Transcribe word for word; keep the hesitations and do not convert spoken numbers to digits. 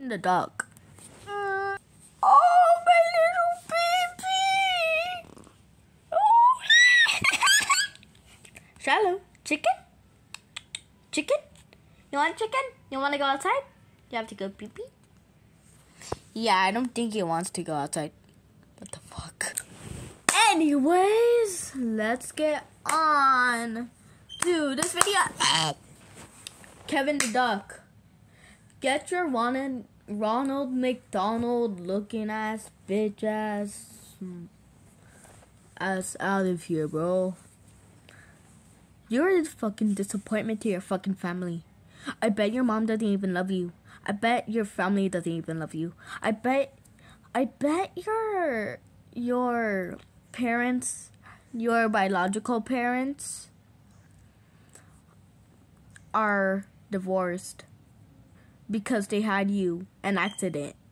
The dog. Mm. Oh, my little baby. Oh. Shallow. Chicken? Chicken? You want chicken? You want to go outside? You have to go pee pee? Yeah, I don't think he wants to go outside. What the fuck? Anyways, let's get on to this video. Kevin the Duck. Get your Ronald, Ronald McDonald looking ass bitch ass ass out of here, bro. You're a fucking disappointment to your fucking family. I bet your mom doesn't even love you. I bet your family doesn't even love you. I bet I bet your your parents, your biological parents are divorced because they had you an accident.